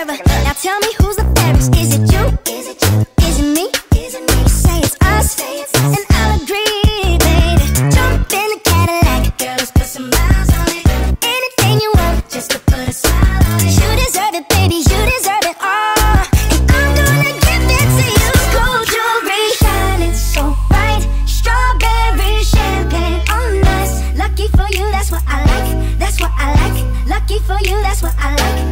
mirror. Now tell me who's the fairest. Is it you? Is it you? Is it me? Is it me? Say it's us, and I'll agree, baby. Jump in the Cadillac, girl, let's put some miles on it. Anything you want, just to put a smile on it. You deserve it, baby, you deserve it all. And I'm gonna give it to you. Gold jewelry, shining so bright. Strawberry champagne on us. Lucky for you, that's what I like. That's what I like. Lucky for you, that's what I like.